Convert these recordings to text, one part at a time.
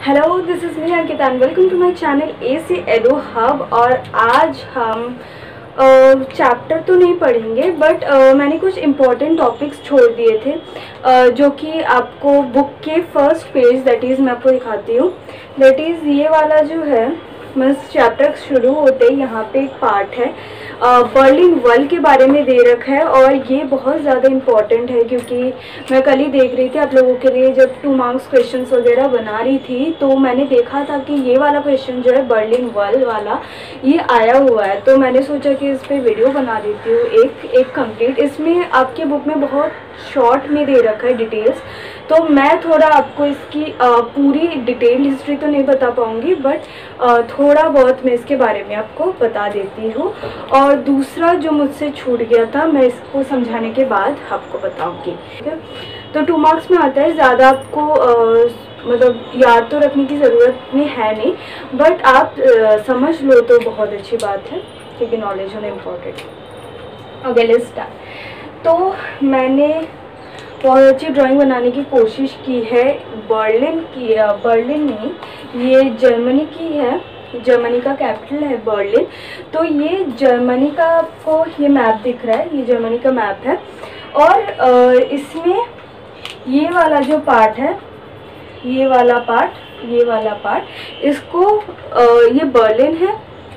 Hello, this is me Ankita and welcome to my channel AC edo hub. और आज हम chapter तो नहीं पढ़ेंगे बट मैंने कुछ इम्पॉर्टेंट टॉपिक्स छोड़ दिए थे जो कि आपको बुक के फर्स्ट पेज दैट इज़ मैं आपको दिखाती हूँ। दैट इज़ ये वाला जो है, मीन्स चैप्टर शुरू होते ही यहाँ पे एक पार्ट है बर्लिन वॉल के बारे में दे रखा है। और ये बहुत ज़्यादा इम्पॉर्टेंट है क्योंकि मैं कल ही देख रही थी आप लोगों के लिए जब 2 मार्क्स क्वेश्चंस वगैरह बना रही थी, तो मैंने देखा था कि ये वाला क्वेश्चन जो है बर्लिन वॉल वाला ये आया हुआ है। तो मैंने सोचा कि इस पर वीडियो बना देती हूँ एक कंप्लीट। इसमें आपके बुक में बहुत शॉर्ट में दे रखा है डिटेल्स, तो मैं थोड़ा आपको इसकी पूरी डिटेल हिस्ट्री तो नहीं बता पाऊँगी बट थोड़ा बहुत मैं इसके बारे में आपको बता देती हूँ। और दूसरा जो मुझसे छूट गया था मैं इसको समझाने के बाद आपको बताऊँगी, ठीक है। तो 2 मार्क्स में आता है, ज़्यादा आपको मतलब याद तो रखने की ज़रूरत में है नहीं, बट आप समझ लो तो बहुत अच्छी बात है क्योंकि नॉलेज होना इम्पोर्टेंट। Okay, let's start. तो मैंने बहुत अच्छी ड्राइंग बनाने की कोशिश की है। बर्लिन नहीं, ये जर्मनी की है, जर्मनी का कैपिटल है बर्लिन। तो ये जर्मनी का आपको ये मैप दिख रहा है, ये जर्मनी का मैप है। और इसमें ये वाला जो पार्ट है, ये वाला पार्ट इसको ये बर्लिन है,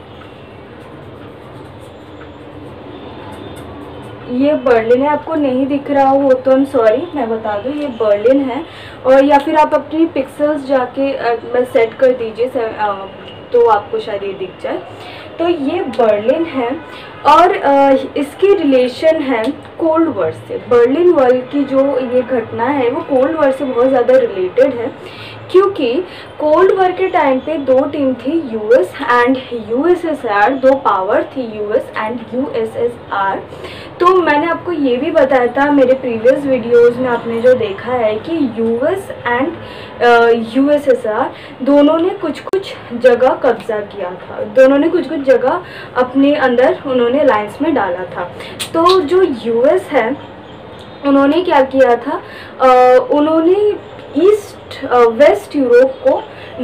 ये बर्लिन है। आपको नहीं दिख रहा हो तो आई एम सॉरी, मैं बता दूँ ये बर्लिन है। और या फिर आप अपनी पिक्सल्स जाके सेट कर दीजिए तो आपको शायद ये दिख जाए। तो ये बर्लिन है और इसकी रिलेशन है कोल्ड वॉर से। बर्लिन वॉल की जो ये घटना है वो कोल्ड वॉर से बहुत ज़्यादा रिलेटेड है क्योंकि कोल्ड वॉर के टाइम पे 2 टीम थी, US एंड USSR, 2 पावर थी US एंड USSR। तो मैंने आपको ये भी बताया था मेरे प्रीवियस वीडियोस में, आपने जो देखा है कि US एंड USSR दोनों ने कुछ कुछ जगह कब्जा किया था, दोनों ने कुछ कुछ जगह अपने अंदर उन्होंने अलायंस में डाला था। तो जो US है उन्होंने क्या किया था, उन्होंने वेस्ट यूरोप को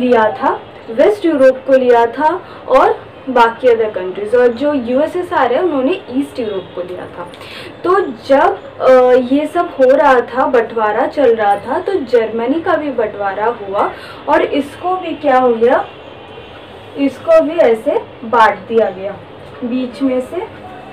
लिया था और बाकी अदर कंट्रीज, और जो USSR है उन्होंने ईस्ट यूरोप को लिया था। तो जब ये सब हो रहा था, बंटवारा चल रहा था, तो जर्मनी का भी बंटवारा हुआ और इसको भी क्या हो गया, इसको भी ऐसे बांट दिया गया, बीच में से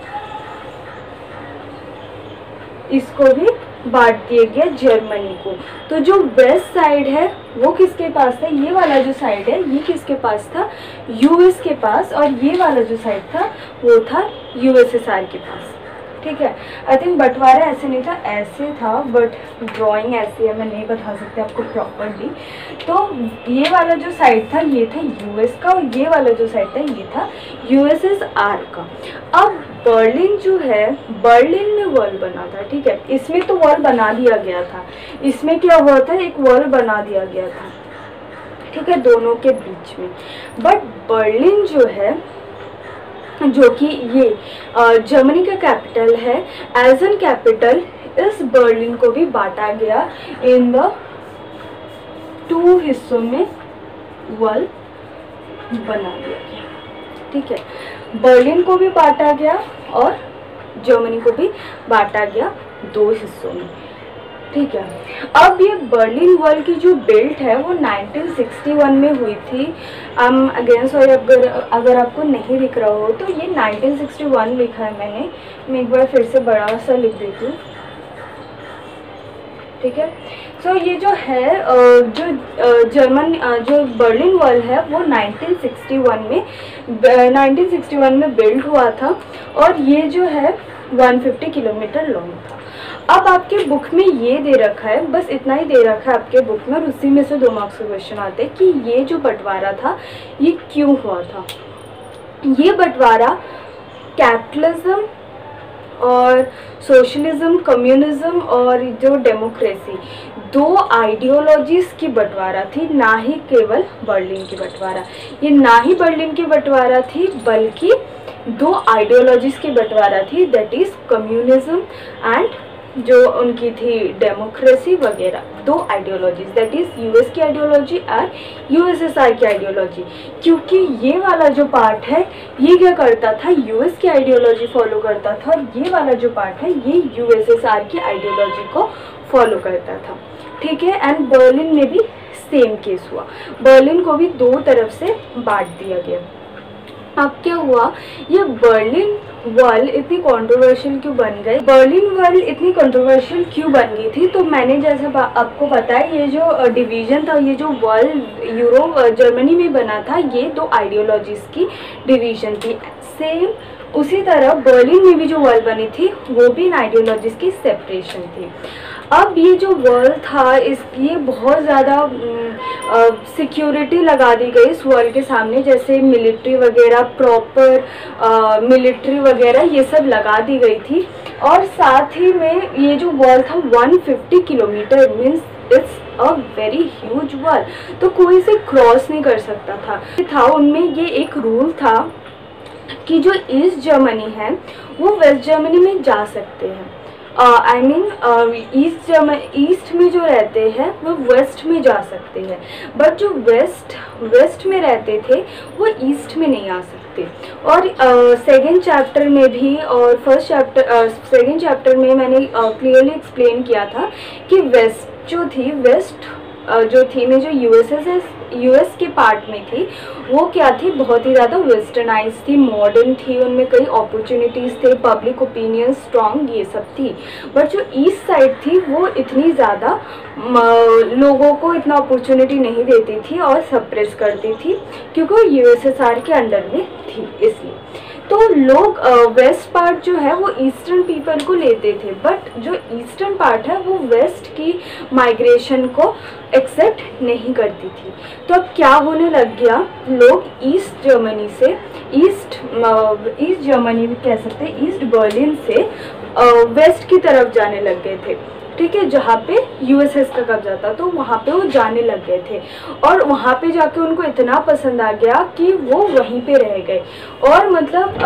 इसको भी बांट दिया गया जर्मनी को। तो जो वेस्ट साइड है वो किसके पास था, ये वाला जो साइड है ये किसके पास था, US के पास। और ये वाला जो साइड था वो था USSR के पास, ठीक है। आई थिंक बंटवारा ऐसे नहीं था, ऐसे था, बट ड्राइंग ऐसी है, मैं नहीं बता सकती आपको प्रॉपरली। तो ये वाला जो साइड था ये था US का और ये वाला जो साइड था ये था USSR का। अब बर्लिन जो है, बर्लिन में वॉल बना था, ठीक है। इसमें तो वॉल बना दिया गया था, इसमें क्या हुआ था, एक वॉल बना दिया गया था, ठीक है, दोनों के बीच में। बट बर्लिन जो है, जो कि ये जर्मनी का कैपिटल है, एज एन कैपिटल इस बर्लिन को भी बांटा गया इन द 2 हिस्सों में वॉल बना दिया गया, ठीक है। बर्लिन को भी बांटा गया और जर्मनी को भी बांटा गया 2 हिस्सों में, ठीक है। अब ये बर्लिन वॉल की जो बिल्ट है वो 1961 में हुई थी। अगेन सॉरी अगर आपको नहीं दिख रहा हो तो ये 1961 लिखा है मैंने, मैं एक बार फिर से बड़ा सा लिख देती हूँ, ठीक है। सो ये जो है जो बर्लिन वॉल है वो 1961 में बिल्ड हुआ था और ये जो है 150 किलोमीटर लॉन्ग था। अब आपके बुक में ये दे रखा है, बस इतना ही दे रखा है आपके बुक में, और उसी में से 2 मार्क्स के क्वेश्चन आते हैं कि ये जो बंटवारा था ये क्यों हुआ था। ये बंटवारा कैपिटलिज्म और सोशलिज्म, कम्युनिज्म और जो डेमोक्रेसी, 2 आइडियोलॉजीज़ की बंटवारा थी, ना ही केवल बर्लिन की बंटवारा। ये ना ही बर्लिन की बंटवारा थी बल्कि 2 आइडियोलॉजीज़ की बंटवारा थी, दैट इज़ कम्युनिज्म एंड जो उनकी थी डेमोक्रेसी वगैरह, दो आइडियोलॉजीज, दैट इज यूएस की आइडियोलॉजी और यूएसएसआर की आइडियोलॉजी। क्योंकि ये वाला जो पार्ट है ये क्या करता था, यूएस की आइडियोलॉजी फॉलो करता था, और ये वाला जो पार्ट है ये यूएसएसआर की आइडियोलॉजी को फॉलो करता था, ठीक है। एंड बर्लिन में भी सेम केस हुआ, बर्लिन को भी दो तरफ से बांट दिया गया। अब क्या हुआ, ये बर्लिन वॉल इतनी कंट्रोवर्शियल क्यों बन गई, बर्लिन वॉल इतनी कंट्रोवर्शियल क्यों बन गई थी, तो मैंने जैसा आपको पता है ये जो डिवीजन था, ये जो वॉल यूरोप जर्मनी में बना था, ये दो आइडियोलॉजीज की डिवीजन थी। सेम उसी तरह बर्लिन में भी जो वॉल बनी थी वो भी इन आइडियोलॉजीज की सेपरेशन थी। अब ये जो वॉल था इसकी बहुत ज़्यादा सिक्योरिटी लगा दी गई इस वॉल के सामने, जैसे मिलिट्री वगैरह, प्रॉपर मिलिट्री वगैरह ये सब लगा दी गई थी। और साथ ही में ये जो वॉल था 150 kilometre, means it's a very huge wall, तो कोई से क्रॉस नहीं कर सकता था। उनमें ये एक रूल था कि जो ईस्ट जर्मनी है वो वेस्ट जर्मनी में जा सकते हैं, आई मीन ईस्ट में जो रहते हैं वो वेस्ट में जा सकते हैं, बट जो वेस्ट में रहते थे वो ईस्ट में नहीं आ सकते। और सेकेंड चैप्टर में भी और फर्स्ट चैप्टर सेकेंड चैप्टर में मैंने क्लियरली एक्सप्लेन किया था कि वेस्ट जो थी, जो थी में जो यूएस के पार्ट में थी वो क्या थी, बहुत ही ज़्यादा वेस्टर्नाइज थी, मॉडर्न थी, उनमें कई अपॉर्चुनिटीज़ थे, पब्लिक ओपिनियन स्ट्रॉन्ग, ये सब थी। बट जो ईस्ट साइड थी वो इतनी ज़्यादा लोगों को इतना अपॉर्चुनिटी नहीं देती थी और सप्रेस करती थी, क्योंकि वो यूएसएसआर के अंडर में थी इसलिए। तो लोग वेस्ट पार्ट जो है वो ईस्टर्न पीपल को लेते थे, बट जो ईस्टर्न पार्ट है वो वेस्ट की माइग्रेशन को एक्सेप्ट नहीं करती थी। तो अब क्या होने लग गया, लोग ईस्ट जर्मनी से ईस्ट जर्मनी भी कह सकते हैं, ईस्ट बर्लिन से वेस्ट की तरफ जाने लग गए थे, ठीक है, जहाँ पे यूएसएस का कब्जा था, तो वहाँ पे वो जाने लग गए थे। और वहाँ पे जाके उनको इतना पसंद आ गया कि वो वहीं पे रह गए, और मतलब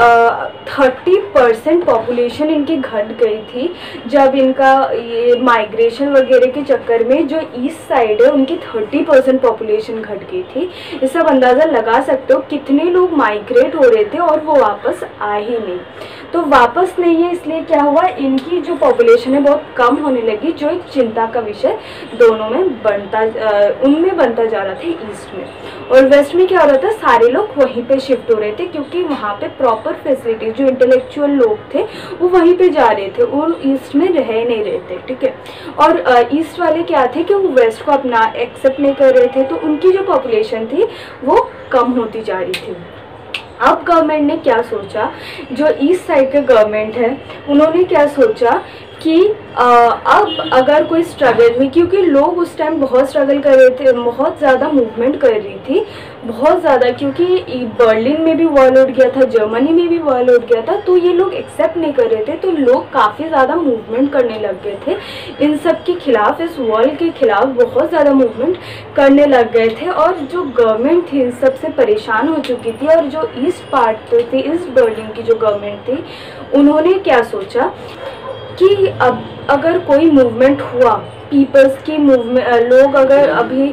30% पॉपुलेशन इनकी घट गई थी जब इनका ये माइग्रेशन वगैरह के चक्कर में जो ईस्ट साइड है उनकी 30% पॉपुलेशन घट गई थी। ये सब अंदाज़ा लगा सकते हो कितने लोग माइग्रेट हो रहे थे और वो वापस आए ही नहीं। तो वापस नहीं है इसलिए क्या हुआ, इनकी जो पॉपुलेशन है बहुत कम होने लगी, जो एक चिंता का विषय दोनों में उनमें बनता जा रहा था, ईस्ट में। और वेस्ट में क्या हो रहा था, सारे लोग वहीं पे शिफ्ट हो रहे थे, क्योंकि वहाँ पे प्रॉपर फैसिलिटी, जो इंटेलेक्चुअल लोग थे वो वहीं पे जा रहे थे, वो ईस्ट में रह नहीं रहे थे, ठीक है। और ईस्ट वाले क्या थे कि वो वेस्ट को अपना एक्सेप्ट नहीं कर रहे थे, तो उनकी जो पॉपुलेशन थी वो कम होती जा रही थी। अब गवर्नमेंट ने क्या सोचा, जो ईस्ट साइड के गवर्नमेंट है उन्होंने क्या सोचा कि अब अगर कोई स्ट्रगल में, क्योंकि लोग उस टाइम बहुत स्ट्रगल कर रहे थे, बहुत ज़्यादा मूवमेंट कर रही थी, बहुत ज़्यादा, क्योंकि बर्लिन में भी वॉर उठ गया था, जर्मनी में भी वॉर उठ गया था, तो ये लोग एक्सेप्ट नहीं कर रहे थे, तो लोग काफ़ी ज़्यादा मूवमेंट करने लग गए थे इन सब के खिलाफ, इस वॉर के खिलाफ बहुत ज़्यादा मूवमेंट करने लग गए थे। और जो गवर्नमेंट थी इन सब से परेशान हो चुकी थी, और जो ईस्ट पार्ट थी, ईस्ट बर्लिन की जो गवर्नमेंट थी, उन्होंने क्या सोचा कि अब अगर कोई मूवमेंट हुआ, पीपल्स की मूवमेंट, लोग अगर अभी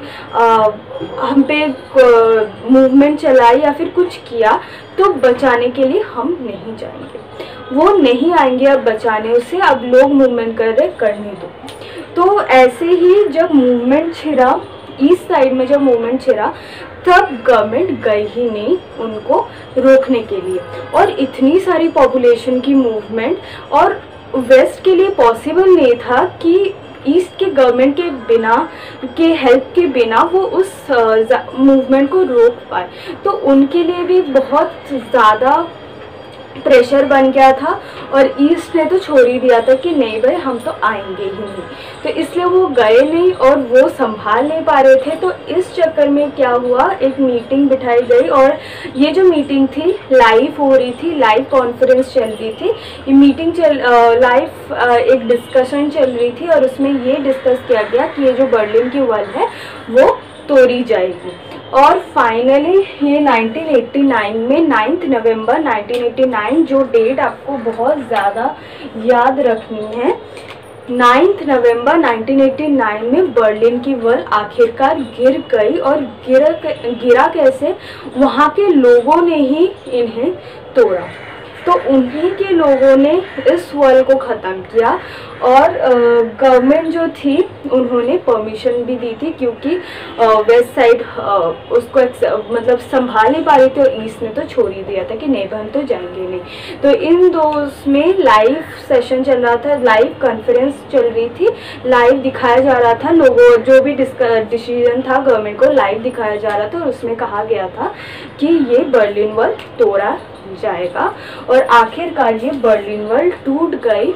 हम पे मूवमेंट चलाई या फिर कुछ किया, तो बचाने के लिए हम नहीं जाएंगे, वो नहीं आएंगे अब बचाने उसे, अब लोग मूवमेंट कर रहे, करने दो। तो ऐसे ही जब मूवमेंट छिड़ा, ईस्ट साइड में जब मूवमेंट छिड़ा, तब गवर्नमेंट गई ही नहीं उनको रोकने के लिए। और इतनी सारी पॉपुलेशन की मूवमेंट, और वेस्ट के लिए पॉसिबल नहीं था कि ईस्ट के गवर्नमेंट के बिना, के हेल्प के बिना वो उस मूवमेंट को रोक पाए, तो उनके लिए भी बहुत ज़्यादा प्रेशर बन गया था। और ईस्ट ने तो छोड़ ही दिया था कि नहीं भाई हम तो आएंगे ही नहीं, तो इसलिए वो गए नहीं और वो संभाल नहीं पा रहे थे। तो इस चक्कर में क्या हुआ, एक मीटिंग बिठाई गई, और ये जो मीटिंग थी लाइव हो रही थी, लाइव कॉन्फ्रेंस चल रही थी, ये मीटिंग लाइव एक डिस्कशन चल रही थी, और उसमें ये डिस्कस किया गया कि ये जो बर्लिन की वॉल है वो तोड़ी जाएगी। और फाइनली ये 1989 में 9 नवंबर 1989, जो डेट आपको बहुत ज़्यादा याद रखनी है, 9 नवंबर 1989 में बर्लिन की वॉल आखिरकार गिर गई, और गिरा कैसे, वहाँ के लोगों ने ही इन्हें तोड़ा। तो उन्हीं के लोगों ने इस वॉल को ख़त्म किया, और गवर्नमेंट जो थी उन्होंने परमिशन भी दी थी, क्योंकि वेस्ट साइड उसको मतलब संभाल नहीं पा रही थी, और ईस्ट ने तो छोड़ ही दिया था कि नहीं हम तो जाएंगे नहीं। तो इन दो में लाइव सेशन चल रहा था, लाइव कॉन्फ्रेंस चल रही थी, लाइव दिखाया जा रहा था लोगों, जो भी डिसीजन था गवर्नमेंट को लाइव दिखाया जा रहा था, और उसमें कहा गया था कि ये बर्लिन वॉल तोड़ा जाएगा, और आखिरकार ये बर्लिन वॉल टूट गई।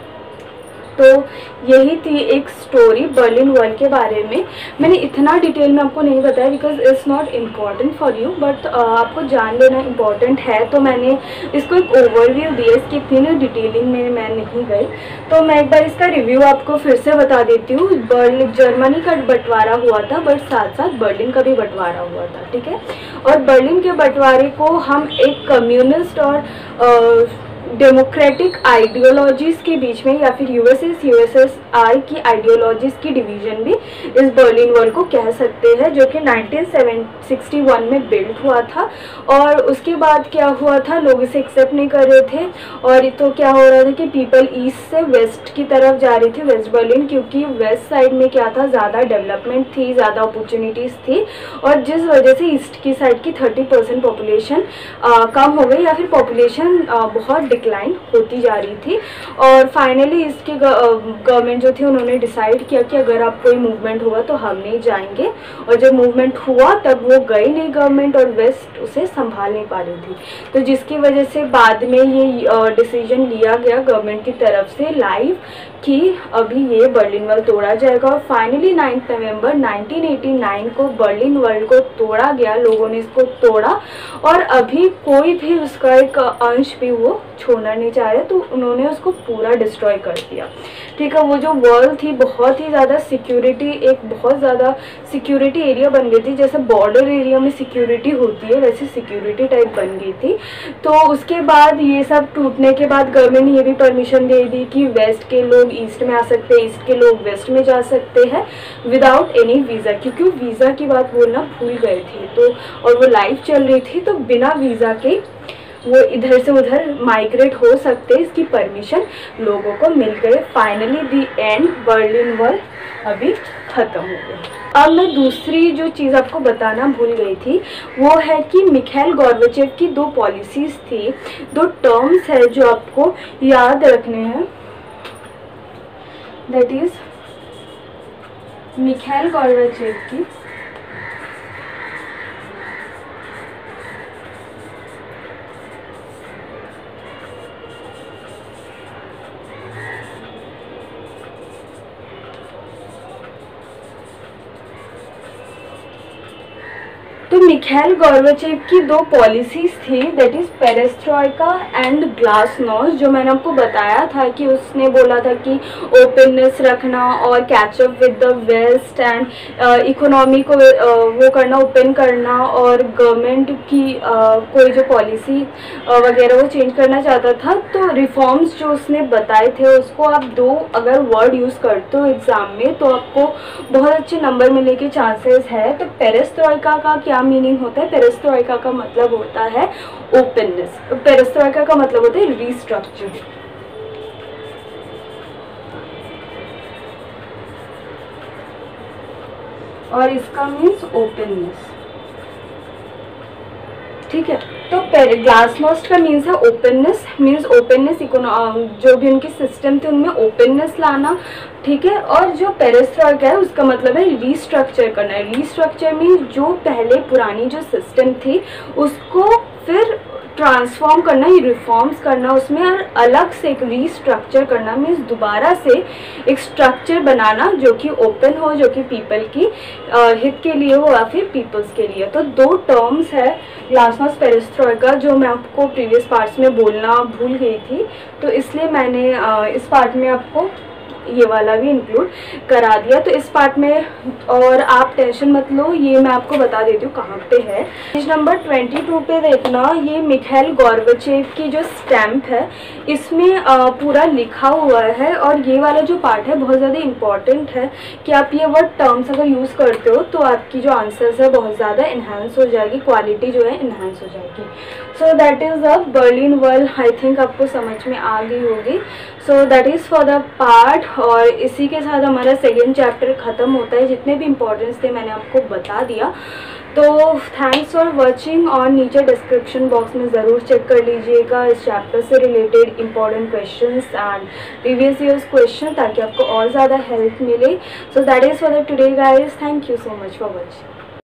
तो यही थी एक स्टोरी बर्लिन वॉल के बारे में। मैंने इतना डिटेल में आपको नहीं बताया because it's not important for you, but आपको जान लेना इम्पॉर्टेंट है, तो मैंने इसको एक ओवरव्यू दिया, इसकी इतनी डिटेलिंग में मैं नहीं गई। तो मैं एक बार इसका रिव्यू आपको फिर से बता देती हूँ। जर्मनी का बंटवारा हुआ था, बट साथ साथ बर्लिन का भी बंटवारा हुआ था, ठीक है। और बर्लिन के बंटवारे को हम एक कम्युनिस्ट और डेमोक्रेटिक आइडियोलॉजीज़ के बीच में, या फिर यूएसएसआर की आइडियोलॉजीज़ की डिवीज़न भी इस बर्लिन वॉल को कह सकते हैं, जो कि 1961 में बिल्ड हुआ था। और उसके बाद क्या हुआ था, लोग इसे एक्सेप्ट नहीं कर रहे थे, और तो क्या हो रहा था कि पीपल ईस्ट से वेस्ट की तरफ जा रही थी, वेस्ट बर्लिन, क्योंकि वेस्ट साइड में क्या था, ज़्यादा डेवलपमेंट थी, ज़्यादा अपॉर्चुनिटीज़ थी, और जिस वजह से ईस्ट की साइड की 30% पॉपुलेशन कम हो गई, या फिर पॉपुलेशन बहुत डिक्लाइन होती जा रही थी। और फाइनली इसके गवर्नमेंट जो थी उन्होंने डिसाइड किया कि अगर अब कोई मूवमेंट होगा तो हम नहीं जाएंगे, और जब मूवमेंट हुआ तब वो गई नहीं गवर्नमेंट, और वेस्ट उसे संभाल नहीं पा रही थी। तो जिसकी वजह से बाद में ये डिसीजन लिया गया गवर्नमेंट की तरफ से लाइव कि अभी ये बर्लिन वॉल तोड़ा जाएगा, और फाइनली 9 नवंबर 1989 को बर्लिन वॉल को तोड़ा गया, लोगों ने इसको तोड़ा, और अभी कोई भी उसका एक अंश भी वो छोड़ना नहीं चाह रहे, तो उन्होंने उसको पूरा डिस्ट्रॉय कर दिया, ठीक है। वो जो वॉल थी बहुत ही ज़्यादा सिक्योरिटी, एक बहुत ज़्यादा सिक्योरिटी एरिया बन गई थी, जैसे बॉर्डर एरिया में सिक्योरिटी होती है वैसे सिक्योरिटी टाइप बन गई थी। तो उसके बाद ये सब टूटने के बाद गवर्नमेंट ने ये भी परमिशन दे दी कि वेस्ट के लोग ईस्ट में आ सकते हैं, ईस्ट के लोग वेस्ट में जा सकते हैं विदाउट एनी वीज़ा, क्योंकि वीज़ा की बात बोलना भूल गए थे। तो और वो लाइव चल रही थी, तो बिना वीज़ा के वो इधर से उधर माइग्रेट हो सकते, इसकी परमिशन लोगों को मिल गई। Finally the end, Berlin wall अभी ख़त्म हो गया। अब मैं दूसरी जो चीज़ आपको बताना भूल गई थी वो है कि मिखाइल गोर्बाचेव की 2 पॉलिसीज़ थी, 2 टर्म्स है जो आपको याद रखने हैं। दैट इज़ मिखाइल गोर्बाचेव की तो मिखाइल गोर्बाचेव की 2 पॉलिसीज़ थी, that is perestroika and glasnost. जो मैंने आपको बताया था कि उसने बोला था कि ओपननेस रखना और catch up with the west, and economy को वो करना, ओपन करना, और गवर्नमेंट की कोई जो पॉलिसी वगैरह वो चेंज करना चाहता था। तो रिफॉर्म्स जो उसने बताए थे उसको आप 2 अगर वर्ड यूज़ करते हो एग्ज़ाम में तो आपको बहुत अच्छे नंबर मिलने के चांसेस है। तो पेरेस्ट्रोइका का क्या मीनिंग होता है? पेरेस्ट्रोइका का मतलब होता है ओपननेस, पेरेस्ट्रोइका का मतलब होता है रीस्ट्रक्चर। और इसका मीन्स ओपननेस, ठीक है। तो ग्लासनोस्ट का मीन्स है ओपननेस, मीन्स ओपननेस, जो भी उनके सिस्टम थे उनमें ओपननेस लाना, ठीक है। और जो पेरेस्ट्रोइका है उसका मतलब है रीस्ट्रक्चर करना। रीस्ट्रक्चर मीन्स जो पहले पुरानी जो सिस्टम थी उसको फिर ट्रांसफॉर्म करना, रिफॉर्म्स करना उसमें, और अलग से एक रीस्ट्रक्चर करना मीन्स दोबारा से एक स्ट्रक्चर बनाना जो कि ओपन हो, जो कि पीपल की हित के लिए हो या फिर पीपल्स के लिए। तो 2 टर्म्स है ग्लासनोस्ट पेरेस्ट्रोइका जो मैं आपको प्रीवियस पार्ट्स में बोलना भूल गई थी, तो इसलिए मैंने इस पार्ट में आपको ये वाला भी इंक्लूड करा दिया। तो इस पार्ट में और आप टेंशन मत लो, ये मैं आपको बता देती हूँ कहाँ पे है। पेज नंबर 22 पे देखना, ये मिखाइल गोर्बाचेव की जो स्टैम्प है इसमें पूरा लिखा हुआ है। और ये वाला जो पार्ट है बहुत ज़्यादा इम्पॉर्टेंट है कि आप ये वर्ड टर्म्स अगर यूज़ करते हो तो आपकी जो आंसर्स है बहुत ज़्यादा इन्हांस हो जाएगी, क्वालिटी जो है इन्हांस हो जाएगी। So that is the Berlin wall, I think आपको समझ में आ गई होगी। So that is for the part. और इसी के साथ हमारा सेकेंड चैप्टर ख़त्म होता है। जितने भी इम्पोर्टेंस थे मैंने आपको बता दिया। तो थैंक्स फॉर वॉचिंग। और नीचे डिस्क्रिप्शन बॉक्स में ज़रूर चेक कर लीजिएगा इस चैप्टर से related important questions and previous years question, ताकि आपको और ज़्यादा हेल्प मिले। So that is for the today guys, thank you so much for watching.